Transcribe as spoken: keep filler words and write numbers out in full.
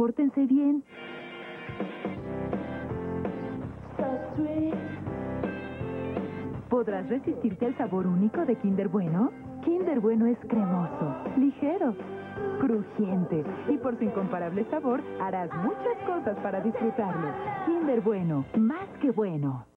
Pórtense bien. ¿Podrás resistirte al sabor único de Kinder Bueno? Kinder Bueno es cremoso, ligero, crujiente y por su incomparable sabor harás muchas cosas para disfrutarlo. Kinder Bueno, más que bueno.